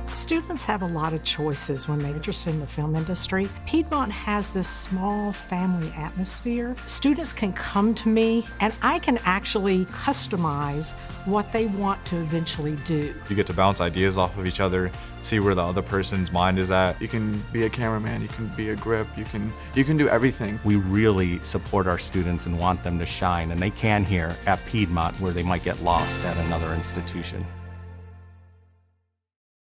Students have a lot of choices when they're interested in the film industry. Piedmont has this small family atmosphere. Students can come to me and I can actually customize what they want to eventually do. You get to bounce ideas off of each other, see where the other person's mind is at. You can be a cameraman, you can be a grip, you can do everything. We really support our students and want them to shine, and they can here at Piedmont where they might get lost at another institution.